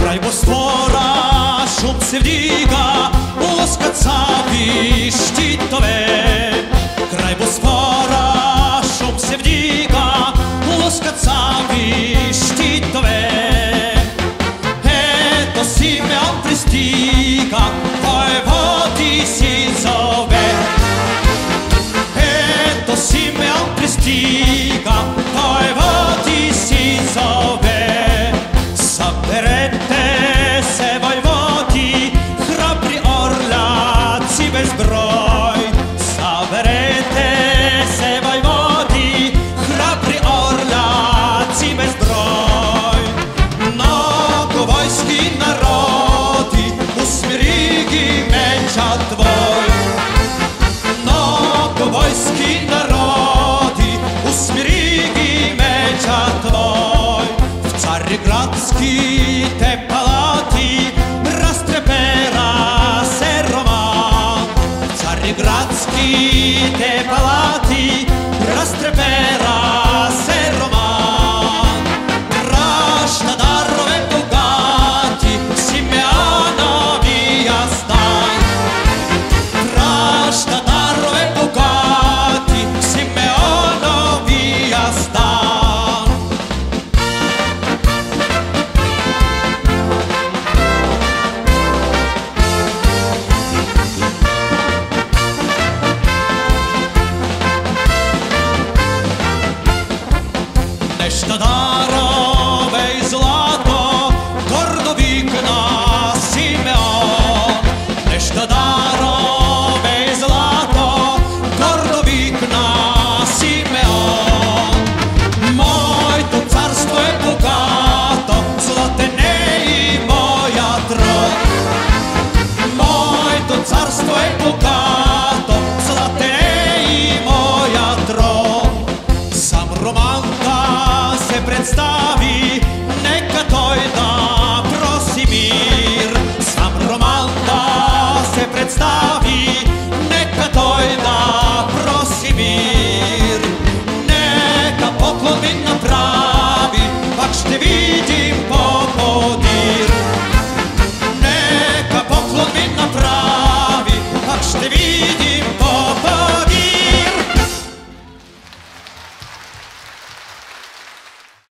Край Босфора шум се вдига, лъскат саби щитове. Край Босфора шум се вдига, лъскат саби щитове. Ето Симеон пристига, войводи си зове. Ето Симеон пристига, войводи си зове. Съберете се, войводи, храбри орляци без брой. Съберете се, войводи, храбри орляци без брой. Много войски народи, усмири ги меча твой. Много войски народи, усмири ги меча твой. В цариградските палати разтрепера се роман. В цариградските палати разтрепера се роман. Праща дарове богати Симеоновия стан. Праща дарове богати Симеоновия стан. Неща дарове и злато гордо викна Симеон. Неща дарове и злато гордо викна Симеон. Моето царство е богато, златен е и моя трон. Моето царство е богато, златен е и моя трон. Сам Роман се представи, нека той да проси мир. Сам Роман се представи,